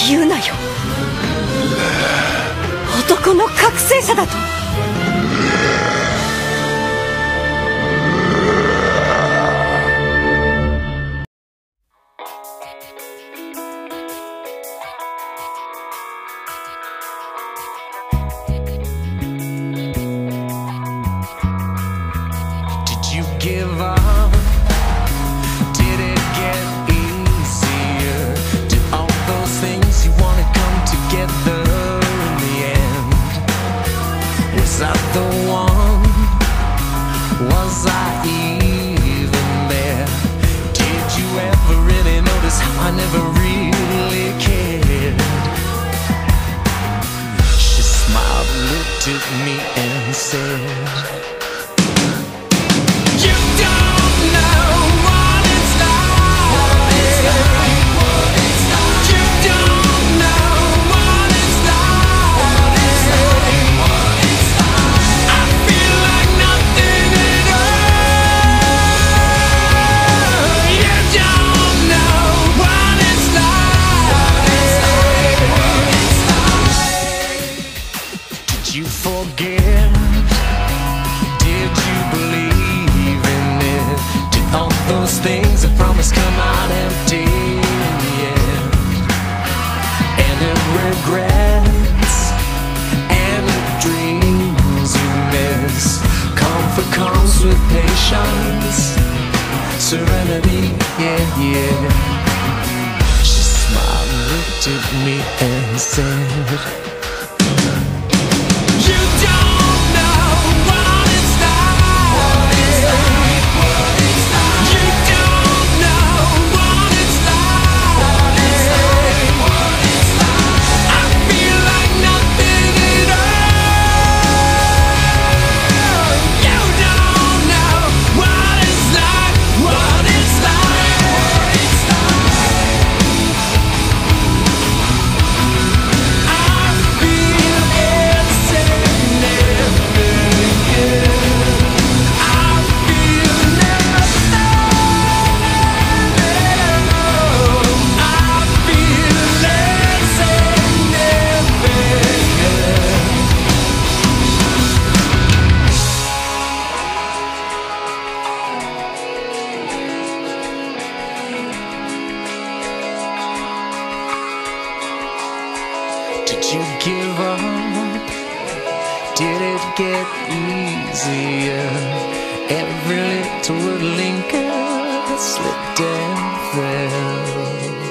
言うなよ。男の覚醒者だと。 Give up? Did it get easier? Did all those things you wanted come together in the end? Was I the one? Was I even there? Did you ever really notice how I never really cared? She smiled, looked at me and said, you forget? Did you believe in it? Did all those things I promised come out empty in the end? And it regrets and it dreams you miss. Comfort comes with patience, serenity, yeah, yeah. She smiled and looked at me and said, did you give up? Did it get easier? Every little word lingered, slipped and fell.